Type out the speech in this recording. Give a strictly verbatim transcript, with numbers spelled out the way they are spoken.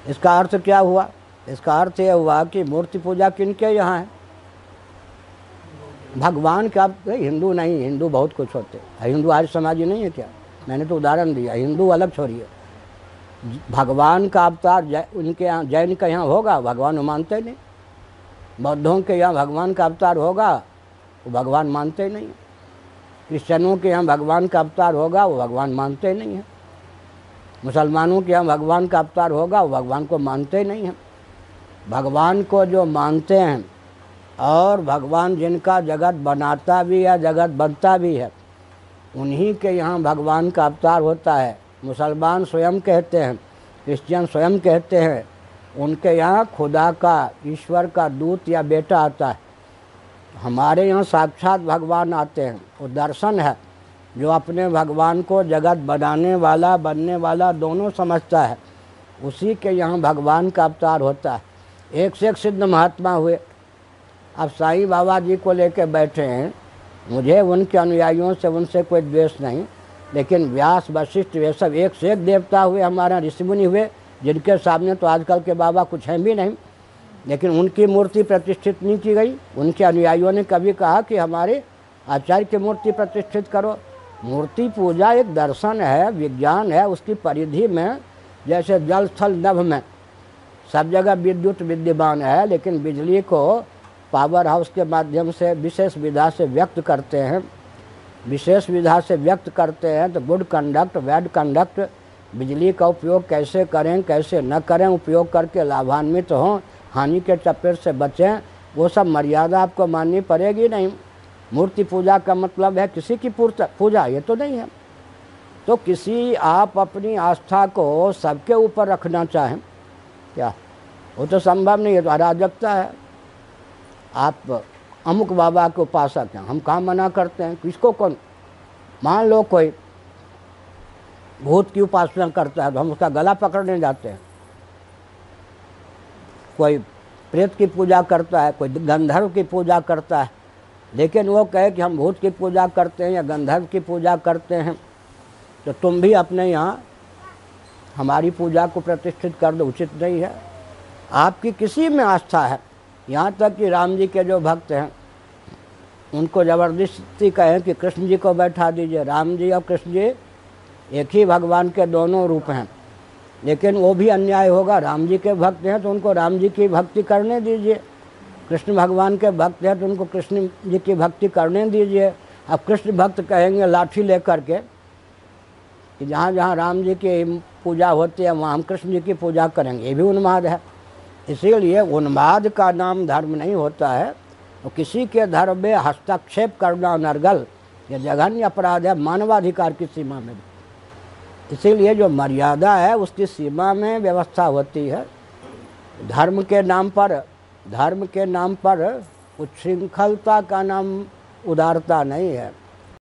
इसका अर्थ क्या हुआ? इसका अर्थ यह हुआ कि मूर्ति पूजा किनके यहाँ है? भगवान का। हिंदू नहीं, हिंदू बहुत कुछ होते हैं। हिंदू आर्य समाजी नहीं है क्या? मैंने तो उदाहरण दिया। हिंदू अलग छोड़िए, भगवान का अवतार उनके यहाँ, जैन के यहाँ होगा, भगवान मानते नहीं। बौद्धों के यहाँ भगवान का अवतार होगा, वो भगवान मानते नहीं हैं। क्रिश्चियनों के यहाँ भगवान का अवतार होगा, वो भगवान मानते नहीं हैं। मुसलमानों के यहाँ भगवान का अवतार होगा, वो भगवान को मानते नहीं हैं। भगवान को जो मानते हैं और भगवान जिनका जगत बनाता भी है, जगत बनता भी है, उन्हीं के यहाँ भगवान का अवतार होता है। मुसलमान स्वयं कहते हैं, क्रिश्चियन स्वयं कहते हैं, उनके यहाँ खुदा का, ईश्वर का दूत या बेटा आता है। हमारे यहाँ साक्षात भगवान आते हैं। वो दर्शन है जो अपने भगवान को जगत बनाने वाला, बनने वाला दोनों समझता है, उसी के यहाँ भगवान का अवतार होता है। एक से एक सिद्ध महात्मा हुए। अब साईं बाबा जी को लेकर बैठे हैं। मुझे उनके अनुयायियों से, उनसे कोई द्वेष नहीं, लेकिन व्यास, वशिष्ठ, वे सब एक से एक देवता हुए, हमारा ऋषि मुनि हुए, जिनके सामने तो आजकल के बाबा कुछ हैं भी नहीं, लेकिन उनकी मूर्ति प्रतिष्ठित नहीं की गई। उनके अनुयायियों ने कभी कहा कि हमारे आचार्य की मूर्ति प्रतिष्ठित करो। मूर्ति पूजा एक दर्शन है, विज्ञान है। उसकी परिधि में जैसे जल, स्थल, नभ में सब जगह विद्युत विद्यमान है, लेकिन बिजली को पावर हाउस के माध्यम से विशेष विधा से व्यक्त करते हैं। विशेष विधा से व्यक्त करते हैं तो गुड कंडक्ट, बैड कंडक्ट, बिजली का उपयोग कैसे करें, कैसे न करें, उपयोग करके लाभान्वित हों, हानि के चपेट से बचें, वो सब मर्यादा आपको माननी पड़ेगी। नहीं, मूर्ति पूजा का मतलब है किसी की पूजा, ये तो नहीं है। तो किसी, आप अपनी आस्था को सबके ऊपर रखना चाहें क्या? वो तो संभव नहीं है, तो अराजकता है। आप अमुक बाबा के उपासक हैं, हम कहाँ मना करते हैं? किसको कौन? मान लो कोई भूत की उपासना करता है तो हम उसका गला पकड़ने जाते हैं। कोई प्रेत की पूजा करता है, कोई गंधर्व की पूजा करता है, लेकिन वो कहे कि हम भूत की पूजा करते हैं या गंधर्व की पूजा करते हैं, तो तुम भी अपने यहाँ हमारी पूजा को प्रतिष्ठित कर दो, उचित नहीं है। आपकी किसी में आस्था है, यहाँ तक कि राम जी के जो भक्त हैं उनको ज़बरदस्ती कहें कि कृष्ण जी को बैठा दीजिए। राम जी और कृष्ण जी एक ही भगवान के दोनों रूप हैं, लेकिन वो भी अन्याय होगा। राम जी के भक्त हैं तो उनको राम जी की भक्ति करने दीजिए, कृष्ण भगवान के भक्त हैं तो उनको कृष्ण जी की भक्ति करने दीजिए। अब कृष्ण भक्त कहेंगे लाठी लेकर के कि जहाँ जहाँ राम जी की पूजा होती है वहाँ हम कृष्ण जी की पूजा करेंगे, ये भी उन्माद है। इसीलिए उन्माद का नाम धर्म नहीं होता है। तो किसी के धर्म में हस्तक्षेप करना अनर्गल, यह जघन्य अपराध है, मानवाधिकार की सीमा में। इसीलिए जो मर्यादा है उसकी सीमा में व्यवस्था होती है। धर्म के नाम पर, धर्म के नाम पर उच्छृंखलता का नाम उदारता नहीं है।